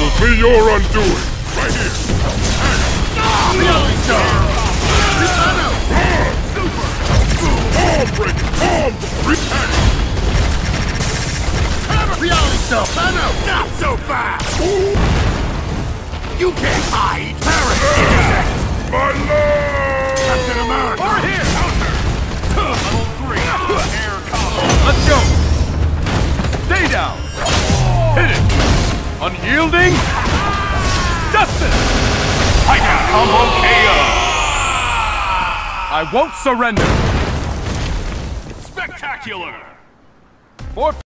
will be your undoing. Right here. Reality Star! Super! Arm breaker! Arm! Reality Star! Not so fast! You can't hide! Parrot! My lord! Captain America! Over here! Level 3! Air combo! Let's go! Stay down! Hit it! Unyielding! Dustin! Tiger combo KO! I won't surrender! Spectacular! For